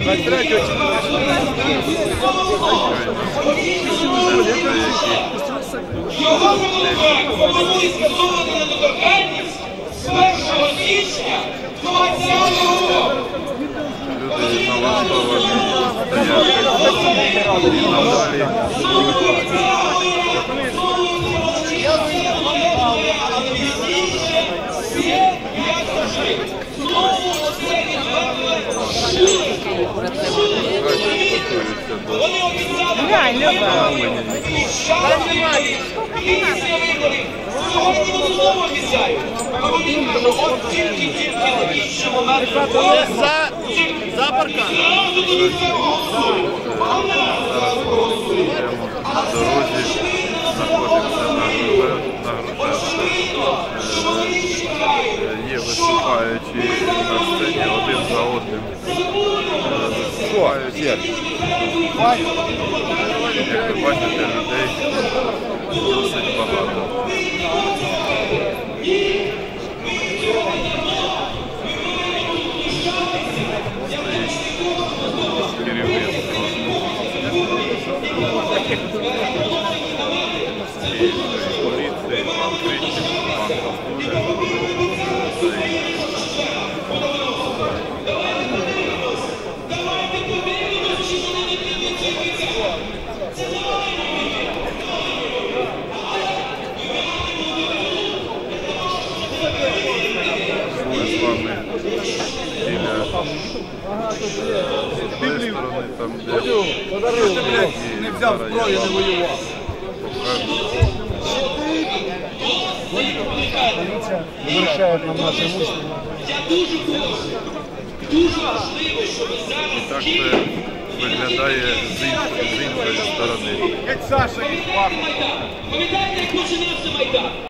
Його голові скасована недоторканність з 1 січня 2020 року. Люди налаштовані стояти і надалі. Після виборів сьогодні вони знову обіцяють. А вони кажуть, от тільки найбільший момент за паркан. зразу до місцевого суду. Зараз прямо на дорозі знаходимося на Грушевську. Є виступаючі на сцені один за одним. Виступають. Як ви бачите, людей досить багато. Керівництво і поліції, пан Кричів, пан Павлюля. Ми з вами біля однієї сторони, там де Не взяв зброю, не воював. Возвращают нам наши мысли. І так це виглядає з іншої сторони. Геть Саша, їх Пам'ятаєте, як починався Майдан?